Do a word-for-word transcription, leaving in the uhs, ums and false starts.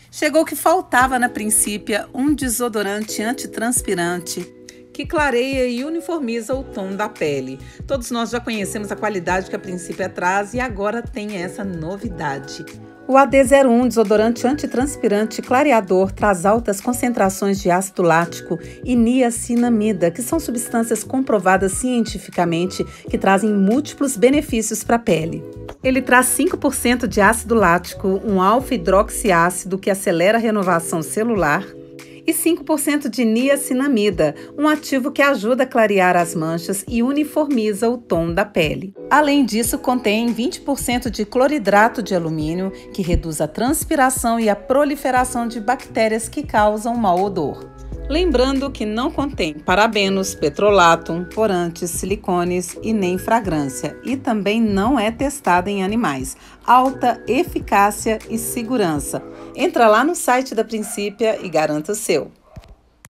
Chegou o que faltava na Principia, um desodorante antitranspirante que clareia e uniformiza o tom da pele. Todos nós já conhecemos a qualidade que a Principia traz e agora tem essa novidade. O A D zero um desodorante antitranspirante clareador traz altas concentrações de ácido lático e niacinamida, que são substâncias comprovadas cientificamente que trazem múltiplos benefícios para a pele. Ele traz cinco por cento de ácido lático, um alfa-hidroxiácido que acelera a renovação celular, e cinco por cento de niacinamida, um ativo que ajuda a clarear as manchas e uniformiza o tom da pele. Além disso, contém vinte por cento de cloridrato de alumínio, que reduz a transpiração e a proliferação de bactérias que causam mau odor. Lembrando que não contém parabenos, petrolato, corantes, silicones e nem fragrância, e também não é testado em animais. Alta eficácia e segurança. Entra lá no site da Principia e garanta o seu.